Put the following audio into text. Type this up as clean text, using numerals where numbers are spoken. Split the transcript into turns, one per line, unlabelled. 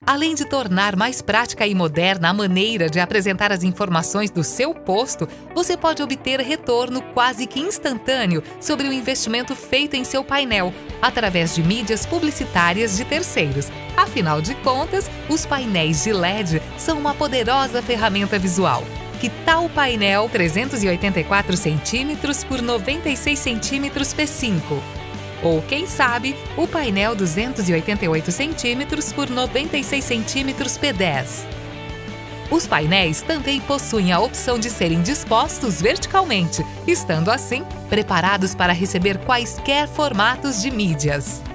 Além de tornar mais prática e moderna a maneira de apresentar as informações do seu posto, você pode obter retorno quase que instantâneo sobre o investimento feito em seu painel, através de mídias publicitárias de terceiros. Afinal de contas, os painéis de LED são uma poderosa ferramenta visual. Que tal o painel 384 cm por 96 cm P5? Ou, quem sabe, o painel 288 cm por 96 cm P10? Os painéis também possuem a opção de serem dispostos verticalmente, estando assim preparados para receber quaisquer formatos de mídias.